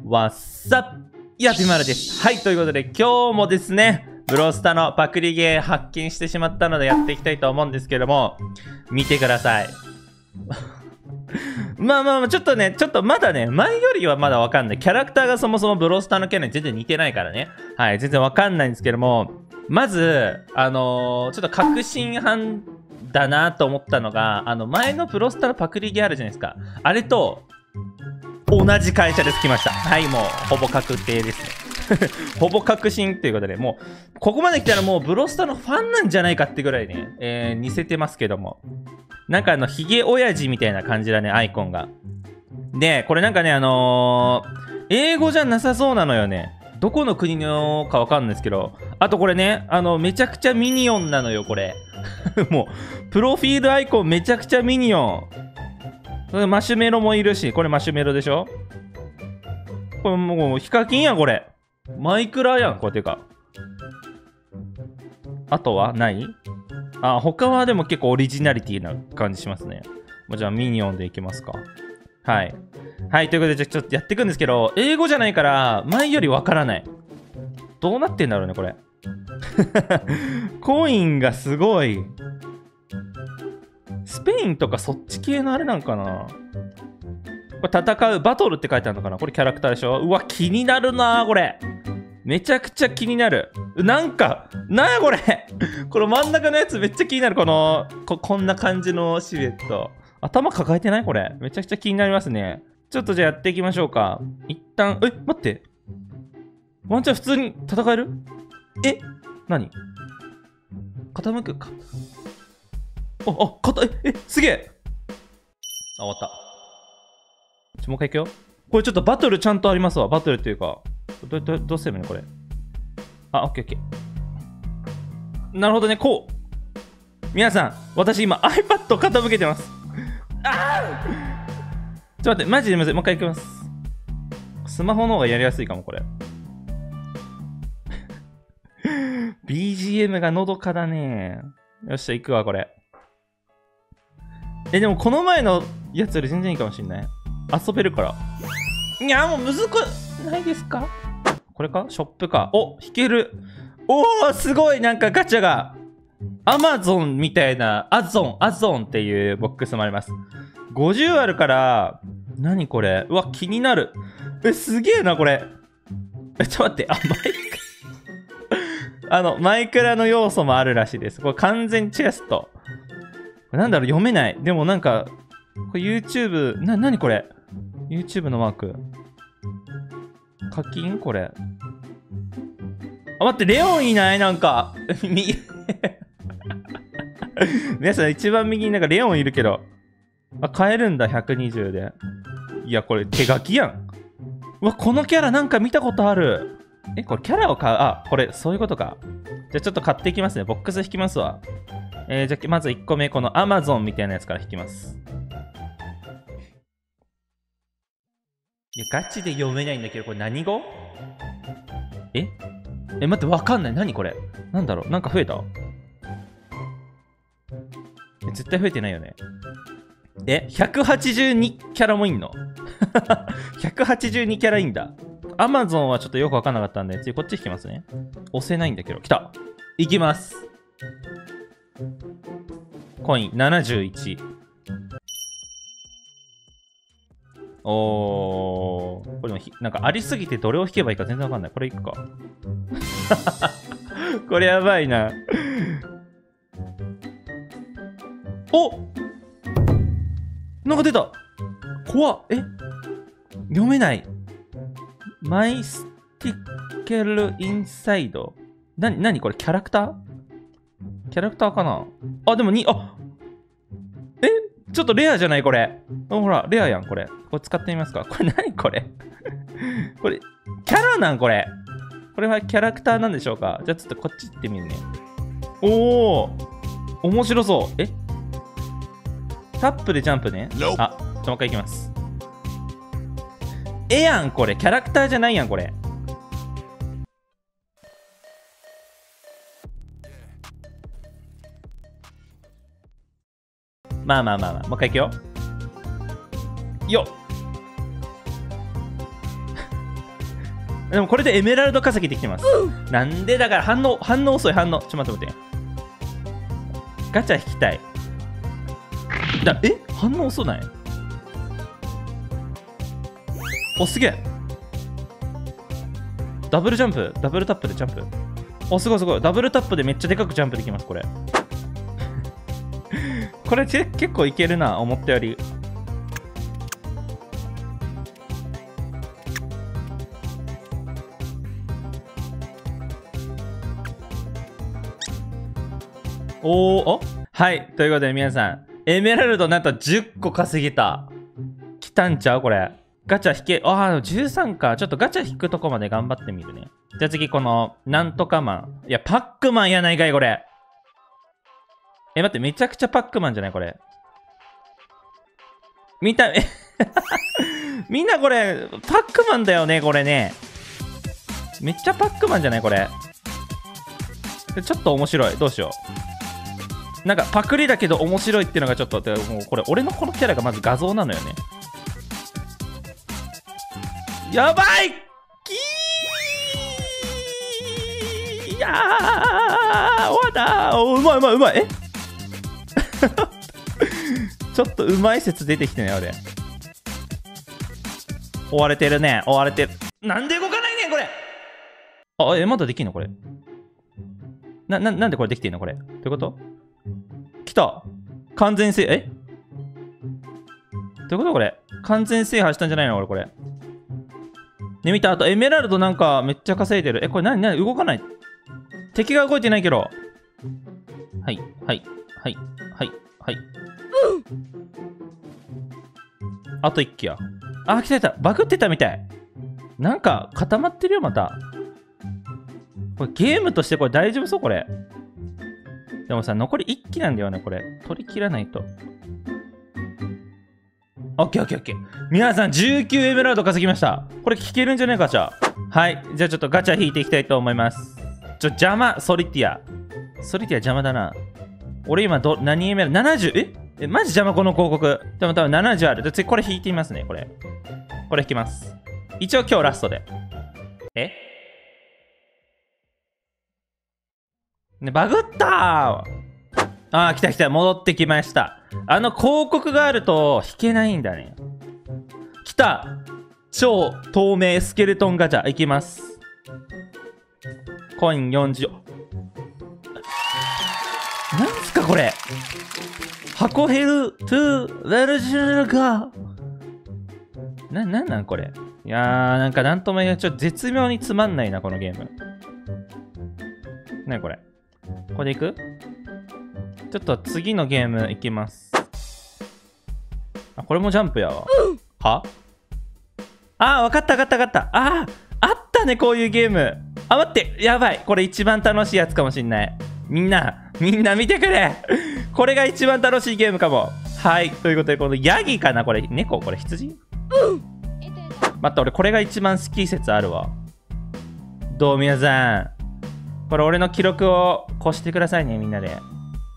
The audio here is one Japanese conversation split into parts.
わっさやってまるです。はい、ということで今日もですね、ブロスタのパクリゲー発見してしまったのでやっていきたいと思うんですけども、見てください。まあ、ちょっとまだね、前よりはまだわかんない。キャラクターがそもそもブロスターのキャラに全然似てないからね。はい、全然わかんないんですけども、まず、ちょっと確信犯だなと思ったのが、前のブロスターのパクリゲーあるじゃないですか。あれと、同じ会社でつきました。はい、もう、ほぼ確定ですね。ほぼ確信っていうことで、もう、ここまで来たらもうブロスターのファンなんじゃないかってぐらいね、似せてますけども。なんかヒゲ親父みたいな感じだね、アイコンが。で、これなんかね、英語じゃなさそうなのよね。どこの国のかわかんないですけど。あとこれね、めちゃくちゃミニオンなのよ、これ。もう、プロフィールアイコンめちゃくちゃミニオン。マシュメロもいるし、これマシュメロでしょ？これもう、ヒカキンやん、これ。マイクラやん、これてか。あとはないあ、他はでも結構オリジナリティな感じしますね。もうじゃあミニオンでいきますか。はい。はい、ということで、じゃあちょっとやっていくんですけど、英語じゃないから、前よりわからない。どうなってんだろうね、これ。コインがすごい。スペインとかそっち系のあれなんかな。これ戦う、バトルって書いてあるのかな。これキャラクターでしょ。うわ、気になるなこれ。めちゃくちゃ気になる。なんやこれ。この真ん中のやつめっちゃ気になる。こんな感じのシルエット。頭抱えてないこれ。めちゃくちゃ気になりますね。ちょっとじゃあやっていきましょうか。一旦、待って。ワンチャン普通に戦える？何？傾くか。すげえ。終わった。もう一回いくよ。これちょっとバトルちゃんとありますわ。バトルっていうか。どうすればいいのこれ。オッケー。なるほどね、こう。皆さん、私今 iPad 傾けてます。ちょっと待って、マジでむずい。もう一回いきます。スマホの方がやりやすいかも、これ。BGM がのどかだね。よっしゃ、行くわ、これ。でもこの前のやつより全然いいかもしんない。遊べるから。いや、もうむずくないですか？これか？ショップか。引ける。すごいなんかガチャが。アマゾンみたいな、アゾンっていうボックスもあります。50あるから、何これ？うわ、気になる。すげえな、これ。ちょっと待って、マイクラの要素もあるらしいです。これ完全チェスト。なんだろう、読めない。でもなんか、これ YouTube、何これ？ YouTube のマーク。課金これ。待って、レオンいないなんか。皆さん一番右になんかレオンいるけど。買えるんだ、120で。いや、これ手書きやん。うわ、このキャラなんか見たことある。これキャラを買う。これ、そういうことか。じゃあちょっと買っていきますね。ボックス引きますわ。じゃあまず1個目、この Amazon みたいなやつから引きます。いや、ガチで読めないんだけど、これ何語？待って、わかんない。何これ？なんだろう？なんか増えた？絶対増えてないよね。182キャラもいんの？ 182 キャラいんだ。Amazon はちょっとよくわかんなかったんで、次こっち引きますね。押せないんだけど。来た。いきます。コイン71。これもなんかありすぎてどれを引けばいいか全然わかんない。これいくか。これやばいな。なんか出た。怖っ。読めない。マイスティッケルインサイド。何これキャラクターかな。でもちょっとレアじゃないこれ。ほら、レアやん、これ。これ使ってみますか。これ何これ。これ、キャラなんこれ。これはキャラクターなんでしょうか。じゃあちょっとこっち行ってみるね。面白そう。タップでジャンプね。もう一回行きます。やん、これ。キャラクターじゃないやん、これ。もう一回行くよ。 でもこれでエメラルド稼ぎできてます。なんでだから反応遅い反応。ちょっと待って。ガチャ引きたい。反応遅ない？お、すげえ。ダブルジャンプ、ダブルタップでジャンプ。お、すごいすごい。ダブルタップでめっちゃでかくジャンプできます、これ。これ結構いけるな、思ったより。はい。ということで皆さん、エメラルドなんと10個稼げた。来たんちゃうこれ。ガチャ引け、13か。ちょっとガチャ引くとこまで頑張ってみるね。じゃあ次、この、なんとかマン。いや、パックマンやないかい、これ。待って、めちゃくちゃパックマンじゃないこれ。みんなこれ、パックマンだよね、これね。めっちゃパックマンじゃないこれ。ちょっと面白い。どうしよう。なんか、パクリだけど面白いっていうのがちょっと、もうこれ、俺のこのキャラがまず画像なのよね。やばいいやー終わったー。うまいちょっとうまい説出てきてね、俺。追われてるね、追われてる。なんで動かないねん、これ。まだできんのこれ。なんでこれできてんのこれ。どういうこと？来た。完全制、どういうことこれ。完全制覇したんじゃないの俺、これ。ね、見た。あと、エメラルドなんかめっちゃ稼いでる。これ何動かない。敵が動いてないけど。はい。あと1機や。来た。バグってたみたい。なんか固まってるよ、また。これゲームとしてこれ大丈夫そうこれ。でもさ、残り1機なんだよね、これ。取り切らないと。オッケー。皆さん、19エメラルド稼ぎました。これ聞けるんじゃないか、じゃあ。はい。じゃあちょっとガチャ引いていきたいと思います。邪魔、ソリティア邪魔だな。俺今何エメラルド 70？ マジ邪魔この広告。でも多分70ある。次これ引いてみますね、これ引きます。一応今日ラストで。ね、バグったー。来た。戻ってきました。広告があると引けないんだね。来た。超透明スケルトンガチャ。いきます。コイン40。なんすかこれ。箱ヘルトゥウェルジュルガー。なんこれ。いやー、なんかなんとも言えない。ちょっと絶妙につまんないな、このゲーム。これ。これでいく？ちょっと次のゲームいきます。これもジャンプやわ。は？わかった。あったね、こういうゲーム。待って、やばい。これ一番楽しいやつかもしんない。みんな見てくれ。これが一番楽しいゲームかも。はい。ということで、このヤギかなこれ。猫？これ羊？待った、俺これが一番好き説あるわ。どう皆さん。これ俺の記録を越してくださいね、みんなで。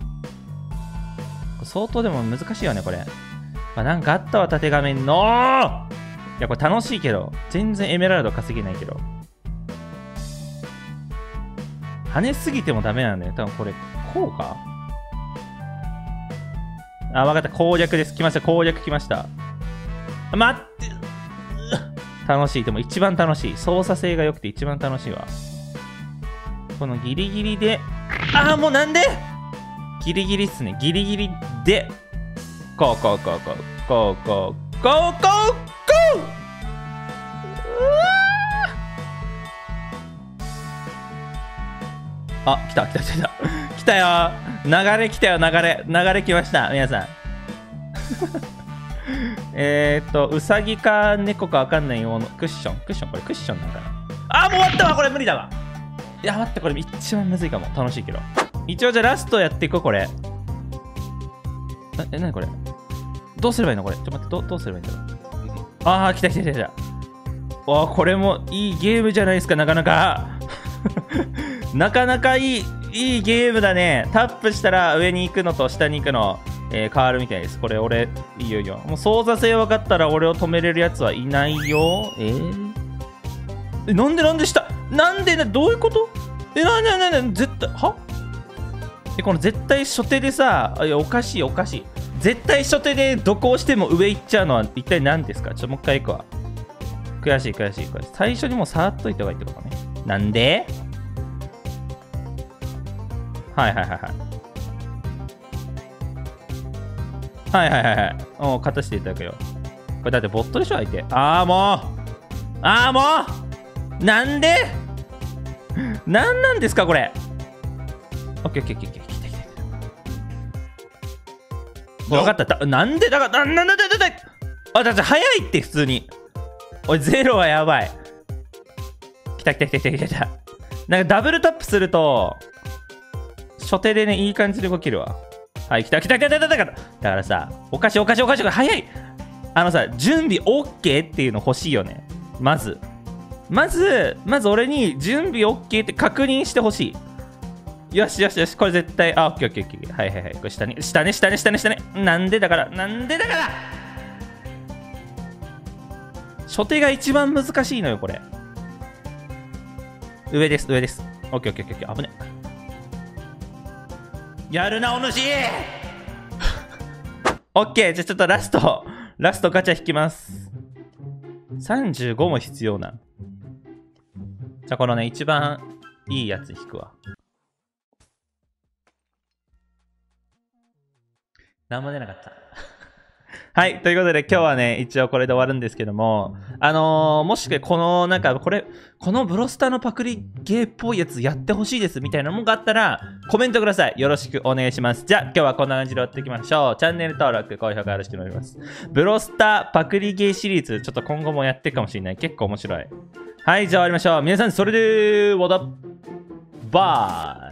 相当でも難しいよね、これ。なんかあったわ、縦画面の。いや、これ楽しいけど、全然エメラルド稼げないけど。跳ねすぎてもダメなんだよ。多分これ、こうか？わかった。攻略です。来ました。攻略来ました。待って。楽しい。でも一番楽しい。操作性が良くて一番楽しいわ。このギリギリで。もうなんで？ギリギリっすね。ギリギリで。こう。来た。来たよ。流れ来たよ、流れ来ました。皆さん。うさぎか猫かわかんないようなクッション。これクッションなんかな。もう終わったわ。これ無理だわ。いや、待って、これ一番むずいかも。楽しいけど。一応じゃあラストやっていこう、これ。何これ。どうすればいいのこれ。待って、どうすればいいんだろう。来た。これもいいゲームじゃないですか、なかなか。なかなかいいゲームだね。タップしたら上に行くのと下に行くの、変わるみたいです。これ俺、いいよ。もう操作性分かったら俺を止めれるやつはいないよ。 なんで下なんでどういうこと？絶対、この絶対初手でさ、いや、おかしい。絶対初手でどこ押しても上行っちゃうのは一体何ですか？もう一回行くわ。悔しい。最初にもう触っといた方がいいってことね。なんで？はい。もう勝たせていただくよ。これだってボットでしょ、相手。もうなんでなんなんですか、これ。オッケー。来た。分かった。なんでだから、だって早いって、普通に。おい、ゼロはやばい。来た。なんかダブルタップすると、初手でね、いい感じで動けるわ。はい、来た。だからさ、おかしい。早い。準備 OK っていうの欲しいよね。まず俺に準備 OK って確認してほしい。よし。これ絶対、オッケー。はい。これ下ね。なんでだから初手が一番難しいのよ、これ。上です。オッケー。危ね。やるな、お主オッケー、じゃあちょっとラストガチャ引きます。35も必要な。じゃあこのね、一番いいやつ引くわ。なんも出なかった。はい、ということで今日はね、一応これで終わるんですけども、もしこの、なんかこのブロスターのパクリゲーっぽいやつやってほしいですみたいなもんがあったら、コメントください。よろしくお願いします。じゃあ今日はこんな感じで終わっていきましょう。チャンネル登録、高評価よろしくお願いします。ブロスターパクリゲーシリーズ、ちょっと今後もやっていくかもしれない。結構面白い。はい、じゃあ終わりましょう。皆さん、それでー、バイ。